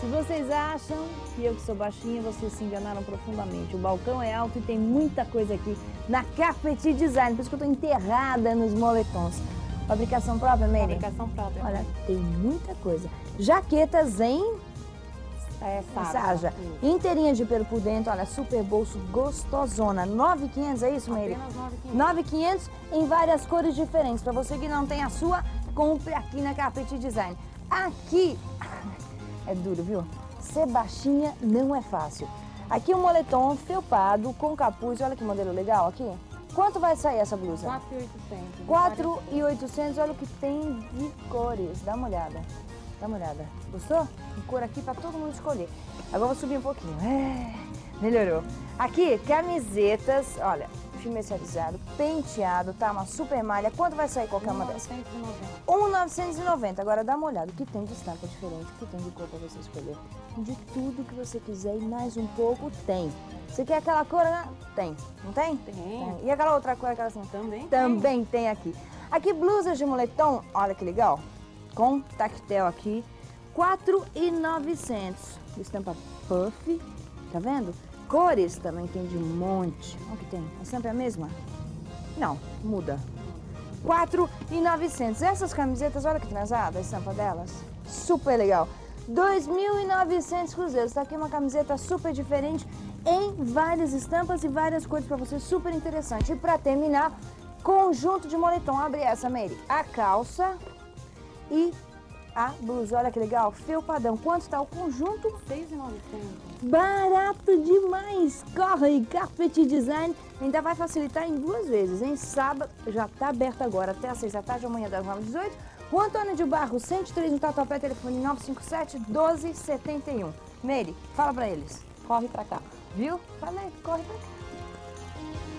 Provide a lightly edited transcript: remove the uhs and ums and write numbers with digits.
Se vocês acham que eu que sou baixinha, vocês se enganaram profundamente. O balcão é alto e tem muita coisa aqui na Carpet Design, por isso que eu tô enterrada nos moletons. Fabricação própria, Mary? Fabricação própria. Olha, tem muita coisa. Jaquetas em sarja. Inteirinha de pelo por dentro, olha, super bolso, gostosona. 9.500, é isso, Mary? Apenas 9.500 em várias cores diferentes. Para você que não tem a sua, compre aqui na Carpet Design. Aqui é duro, viu? Ser baixinha não é fácil. Aqui um moletom felpado com capuz. Olha que modelo legal aqui. Quanto vai sair essa blusa? 4.800. 4.800, olha o que tem de cores. Dá uma olhada. Dá uma olhada. Gostou? Tem cor aqui para todo mundo escolher. Agora vou subir um pouquinho. Melhorou. Aqui, camisetas, olha, especializado, penteado, tá? Uma super malha. Quanto vai sair qualquer uma dessas? 1.990. Agora dá uma olhada. O que tem de estampa diferente? O que tem de cor para você escolher? De tudo que você quiser e mais um pouco tem. Você quer aquela cor, né? Tem. Não tem? Tem. E aquela outra cor, aquela assim? Também Também tem aqui. Aqui, blusas de moletom, olha que legal. Com tactel aqui, 4.900. Estampa puff, tá vendo? Cores também tem de um monte. Olha o que tem. É sempre a mesma? Não, muda. 4.900. Essas camisetas, olha que transada a estampa delas. Super legal. 2.900 cruzeiros. Tá aqui uma camiseta super diferente em várias estampas e várias cores para você, super interessante. E para terminar, conjunto de moletom. Abre essa, Mary. A calça e a blusa. Olha que legal. Felpadão. Quanto está o conjunto? 6.900. Barato demais. Corre, Carpet Design. Ainda vai facilitar em 2 vezes, hein? Sábado, já está aberto agora até às 6 da tarde, amanhã das 9 às 18. Rua Antônio de Barros, 103 no Tatuapé, telefone 957-1271. Mary, fala pra eles. Corre pra cá. Viu? Falei, corre pra cá.